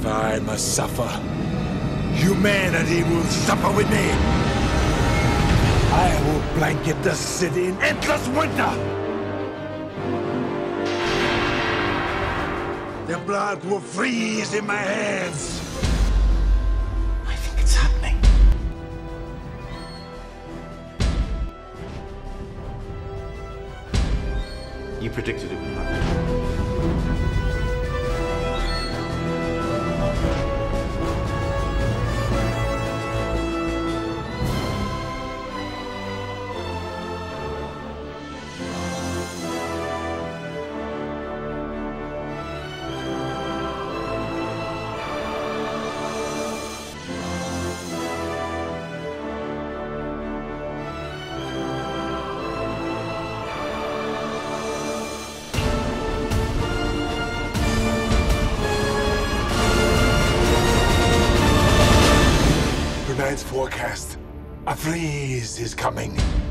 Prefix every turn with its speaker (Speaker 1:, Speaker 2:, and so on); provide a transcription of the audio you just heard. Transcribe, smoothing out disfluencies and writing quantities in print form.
Speaker 1: I must suffer. Humanity will suffer with me. I will blanket the city in endless winter. Their blood will freeze in my hands.
Speaker 2: I think it's happening. You predicted it would happen.
Speaker 1: Tonight's forecast. A freeze is coming.